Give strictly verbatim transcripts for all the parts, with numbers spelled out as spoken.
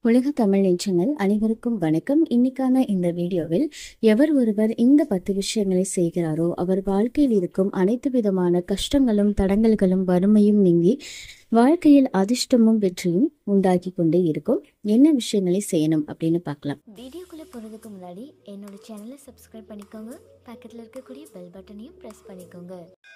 உலக தமிழ் நெஞ்சங்கள் அனைவருக்கும் வணக்கம். இன்னைக்கான இந்த வீடியோவில் எவர் ஒருவர் இந்த பத்து விஷயங்களை செய்கிறாரோ அவர் வாழ்க்கையில் இருக்கும் அனைத்து விதமான கஷ்டங்களும் தடங்கல்களும் வறுமையும் நீங்கி வாழ்க்கையில் அதிர்ஷ்டமும் வெற்றியும் உண்டாக்கி கொண்டே இருக்கும். என்ன விஷயங்களை செய்யணும் அப்படின்னு பார்க்கலாம். வீடியோக்குள்ள போறதுக்கு முன்னாடி என்னோட சேனலை சப்ஸ்கிரைப் பண்ணிக்கோங்க. பக்கத்துல இருக்கக்கூடிய பெல் பட்டனையும் பிரஸ் பண்ணிக்கோங்க.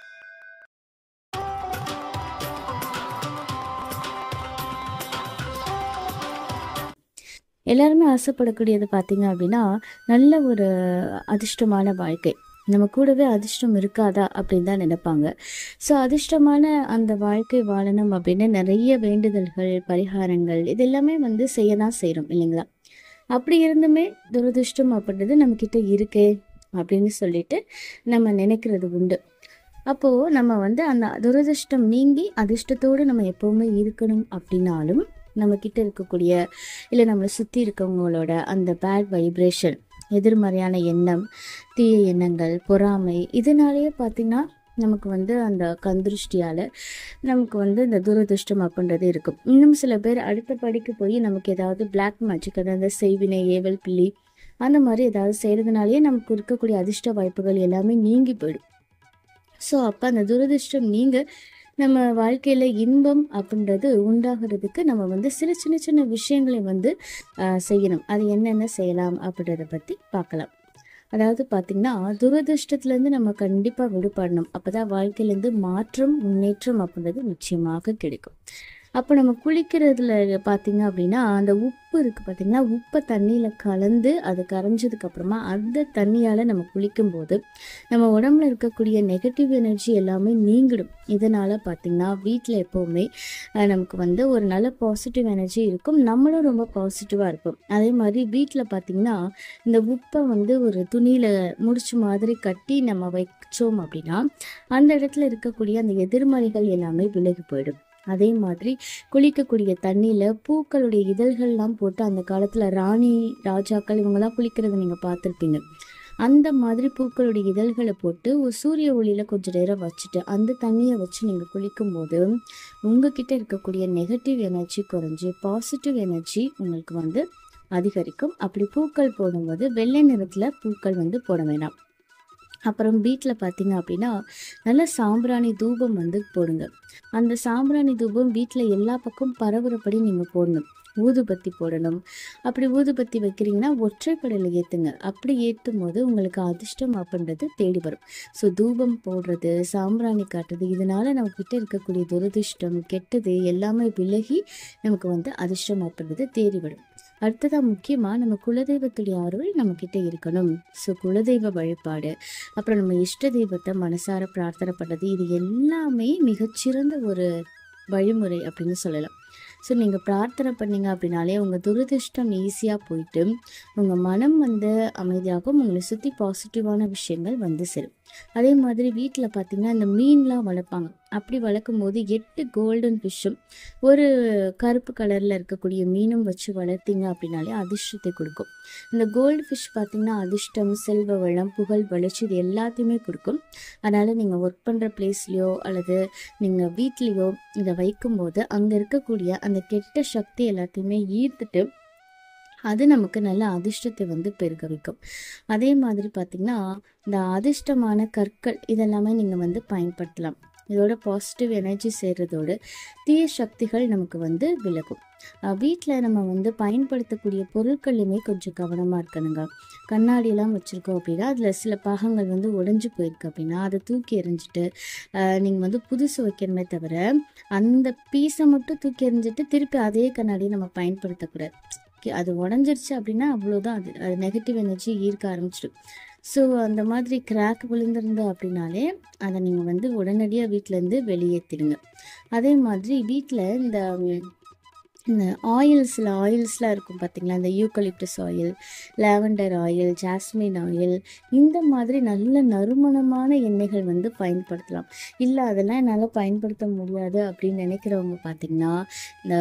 எல்லாருமே ஆசைப்படக்கூடியது பார்த்தீங்க அப்படின்னா நல்ல ஒரு அதிர்ஷ்டமான வாழ்க்கை. நம்ம கூடவே அதிர்ஷ்டம் இருக்காதா அப்படின்னு தான் நினைப்பாங்க. ஸோ அதிர்ஷ்டமான அந்த வாழ்க்கை வாழணும் அப்படின்னு நிறைய வேண்டுதல்கள், பரிகாரங்கள் இது எல்லாமே வந்து செய்ய தான் செய்கிறோம் இல்லைங்களா? அப்படி இருந்துமே துரதிர்ஷ்டம் அப்படின்றது நம்மக்கிட்ட இருக்கே அப்படின்னு சொல்லிட்டு நம்ம நினைக்கிறது உண்டு. அப்போது நம்ம வந்து அந்த துரதிர்ஷ்டம் நீங்கி அதிர்ஷ்டத்தோடு நம்ம எப்போவுமே இருக்கணும் அப்படின்னாலும் நம்மக்கிட்ட இருக்கக்கூடிய இல்லை நம்மளை சுற்றி இருக்கவங்களோட அந்த பேட் வைப்ரேஷன், எதிர்மறையான எண்ணம், தீய எண்ணங்கள், பொறாமை இதனாலேயே பார்த்திங்கன்னா நமக்கு வந்து அந்த கந்திருஷ்டியால் நமக்கு வந்து இந்த துரதிர்ஷ்டம் அப்படின்றது இருக்கும். இன்னும் சில பேர் அடுத்த படிக்கு போய் நமக்கு ஏதாவது பிளாக் மேஜிக், அதாவது செய்வினை, ஏவல் பில்லி அந்த மாதிரி ஏதாவது செய்கிறதுனாலேயே நமக்கு இருக்கக்கூடிய அதிர்ஷ்ட வாய்ப்புகள் எல்லாமே நீங்கி போயிடும். ஸோ அப்போ அந்த துரதிர்ஷ்டம் நீங்கள் நம்ம வாழ்க்கையில் இன்பம் அப்படின்றது உண்டாகிறதுக்கு நம்ம வந்து சில சின்ன சின்ன விஷயங்களை வந்து செய்யணும். அது என்னென்ன செய்யலாம் அப்படின்றத பற்றி பார்க்கலாம். அதாவது பார்த்திங்கன்னா துரதிர்ஷ்டத்துலேருந்து நம்ம கண்டிப்பாக விடுபடணும். அப்போ தான் வாழ்க்கையிலேருந்து மாற்றம், முன்னேற்றம் அப்படின்றது நிச்சயமாக கிடைக்கும். அப்போ நம்ம குளிக்கிறதுல பார்த்திங்க அப்படின்னா அந்த உப்பு இருக்குது பார்த்திங்கன்னா, உப்பை தண்ணியில் கலந்து அது கரைஞ்சதுக்கப்புறமா அந்த தண்ணியால் நம்ம குளிக்கும்போது நம்ம உடம்புல இருக்கக்கூடிய நெகட்டிவ் எனர்ஜி எல்லாமே நீங்கிடும். இதனால் பார்த்திங்கன்னா வீட்டில் எப்போவுமே நமக்கு வந்து ஒரு நல்ல பாசிட்டிவ் எனர்ஜி இருக்கும். நம்மளும் ரொம்ப பாசிட்டிவாக இருப்போம். அதே மாதிரி வீட்டில் பார்த்திங்கன்னா இந்த உப்பை வந்து ஒரு துணியில் முடிச்சு மாதிரி கட்டி நம்ம வச்சோம் அப்படின்னா அந்த இடத்துல இருக்கக்கூடிய அந்த எதிர்மறைகள் எல்லாமே விலகி போயிடும். அதே மாதிரி குளிக்கக்கூடிய தண்ணியில் பூக்களுடைய இதழ்கள்லாம் போட்டு அந்த காலத்தில் ராணி ராஜாக்கள் இவங்கெல்லாம் குளிக்கிறத நீங்கள் பார்த்துருப்பீங்க. அந்த மாதிரி பூக்களுடைய இதழ்களை போட்டு ஒரு சூரிய ஒளியில் கொஞ்சம் நேரம் வச்சுட்டு அந்த தண்ணியை வச்சு நீங்கள் குளிக்கும்போது உங்ககிட்ட இருக்கக்கூடிய நெகட்டிவ் எனர்ஜி குறைஞ்சி பாசிட்டிவ் எனர்ஜி உங்களுக்கு வந்து அதிகரிக்கும். அப்படி பூக்கள் போடும்போது வெள்ளை நிறத்தில் பூக்கள் வந்து போட வேணாம். அப்புறம் வீட்டில் பார்த்தீங்க அப்படின்னா நல்ல சாம்பிராணி தூபம் வந்து போடுங்க. அந்த சாம்பிராணி தூபம் வீட்டில் எல்லா பக்கம் பரவுறபடி நீங்கள் போடணும். ஊதுபத்தி போடணும். அப்படி ஊதுபத்தி வைக்கிறீங்கன்னா ஒற்றைப்படையில் ஏற்றுங்க. அப்படி ஏற்றும் போது உங்களுக்கு அதிர்ஷ்டம் அப்படின்றது தேடி வரும். ஸோ தூபம் போடுறது, சாம்பிராணி காட்டுறது இதனால் நம்மக்கிட்ட இருக்கக்கூடிய துரதிர்ஷ்டம், கெட்டது எல்லாமே விலகி நமக்கு வந்து அதிர்ஷ்டம் அப்படின்றது தேடி வரும். அடுத்ததாக முக்கியமாக நம்ம குலதெய்வத்துடைய அருள் நம்மக்கிட்ட இருக்கணும். ஸோ குலதெய்வ வழிபாடு, அப்புறம் நம்ம இஷ்ட தெய்வத்தை மனசார பிரார்த்தனை பண்ணுறது இது எல்லாமே மிகச்சிறந்த ஒரு வழிமுறை அப்படின்னு சொல்லலாம். ஸோ நீங்கள் பிரார்த்தனை பண்ணிங்க அப்படின்னாலே உங்கள் துரதிர்ஷ்டம் ஈஸியாக போயிட்டு உங்கள் மனம் வந்து அமைதியாகும். உங்களை சுற்றி பாசிட்டிவான விஷயங்கள் வந்து சேரும். அதே மாதிரி வீட்டில் பார்த்திங்கன்னா இந்த மீன்லாம் வளர்ப்பாங்க. அப்படி வளர்க்கும் போது எட்டு கோல்டன் ஃபிஷ்ஷும் ஒரு கருப்பு கலரில் இருக்கக்கூடிய மீனும் வச்சு வளர்த்திங்க அப்படின்னாலே அதிர்ஷ்டத்தை கொடுக்கும். இந்த கோல்டு ஃபிஷ் பார்த்திங்கன்னா அதிர்ஷ்டம், செல்வ வளம், புகழ், வளர்ச்சி இது எல்லாத்தையுமே கொடுக்கும். அதனால் நீங்கள் ஒர்க் பண்ணுற பிளேஸ்லையோ அல்லது நீங்கள் வீட்லேயோ இதை வைக்கும்போது அங்கே இருக்கக்கூடிய அந்த கெட்ட சக்தி எல்லாத்தையுமே ஈர்த்துட்டு அது நமக்கு நல்ல அதிர்ஷ்டத்தை வந்து பெருக வைக்கும். அதே மாதிரி பார்த்திங்கன்னா இந்த அதிர்ஷ்டமான கற்கள் இதெல்லாமே நீங்கள் வந்து பயன்படுத்தலாம். இதோட பாசிட்டிவ் எனர்ஜி சேர்றதோடு தீய சக்திகள் நமக்கு வந்து விலகும். வீட்டில் நம்ம வந்து பயன்படுத்தக்கூடிய பொருட்கள்லையுமே கொஞ்சம் கவனமாக இருக்கணுங்க. கண்ணாடியெல்லாம் வச்சுருக்கோம் அப்படின்னா அதில் சில பாகங்கள் வந்து உடைஞ்சு போயிருக்கு அப்படின்னா அதை தூக்கி எறிஞ்சிட்டு நீங்கள் வந்து புதுசு வைக்கணுமே தவிர அந்த பீஸை மட்டும் தூக்கி எறிஞ்சிட்டு திருப்பி அதே கண்ணாடியை நம்ம பயன்படுத்தக்கூடாது. அது உடஞ்சிருச்சு அப்படின்னா அவ்வளோதான், அது அது நெகட்டிவ் எனர்ஜி ஈர்க்க ஆரம்பிச்சிடும். ஸோ அந்த மாதிரி கிராக் விழுந்திருந்தோம் அப்படின்னாலே அதை நீங்கள் வந்து உடனடியாக வீட்டிலேருந்து வெளியேற்றிடுங்க. அதே மாதிரி வீட்டில் இந்த இந்த ஆயில்ஸ் சில ஆயில்ஸ்லாம் இருக்கும் பார்த்திங்களா, இந்த eucalyptus oil, lavender oil, jasmine oil இந்த மாதிரி நல்ல நறுமணமான எண்ணெய்கள் வந்து பயன்படுத்தலாம். இல்லை அதெல்லாம் என்னால் பயன்படுத்த முடியாது அப்படின்னு நினைக்கிறவங்க பார்த்திங்கன்னா இந்த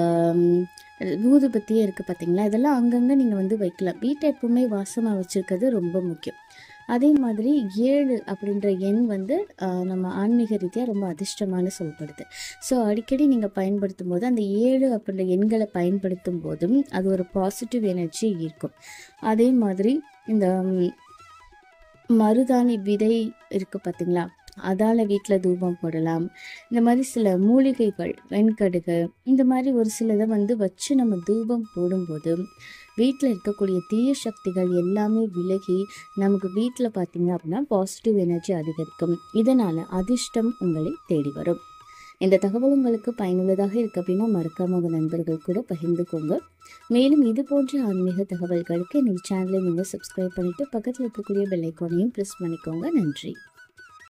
ஊதுபத்தியே இருக்குது பார்த்திங்களா, இதெல்லாம் அங்கங்கே நீங்கள் வந்து வைக்கலாம். வீட்டை எப்பவுமே வாசமாக வச்சுருக்கிறது ரொம்ப முக்கியம். அதே மாதிரி ஏழு அப்படின்ற எண் வந்து ஆஹ், நம்ம ஆன்மீக ரீதியாக ரொம்ப அதிர்ஷ்டமான சொல்லப்படுது. ஸோ அடிக்கடி நீங்கள் பயன்படுத்தும் போது அந்த ஏழு அப்படின்ற எண்களை பயன்படுத்தும் போதும் அது ஒரு பாசிட்டிவ் எனர்ஜி இருக்கும். அதே மாதிரி இந்த ம், மருதாணி விதை இருக்குது பார்த்தீங்களா, அதால் வீட்டில் தூபம் போடலாம். இந்த மாதிரி சில மூலிகைகள், வெண்கடுகு, இந்த மாதிரி ஒரு சிலதை வந்து வச்சு நம்ம தூபம் போடும்போது வீட்டில் இருக்கக்கூடிய தீய சக்திகள் எல்லாமே விலகி நமக்கு வீட்டில் பார்த்தீங்க அப்படின்னா பாசிட்டிவ் எனர்ஜி அதிகரிக்கும். இதனால் அதிர்ஷ்டம் உங்களை தேடி வரும். இந்த தகவல் உங்களுக்கு பயனுள்ளதாக இருக்கு அப்படின்னா மறக்காம உங்கள் நண்பர்கள் கூட பகிர்ந்துக்கோங்க. மேலும் இது போன்ற ஆன்மீக தகவல்களுக்கு என்னோட சேனலை நீங்கள் சப்ஸ்கிரைப் பண்ணிட்டு பக்கத்தில் இருக்கக்கூடிய பெல் ஐக்கானையும் ப்ரெஸ் பண்ணிக்கோங்க. நன்றி.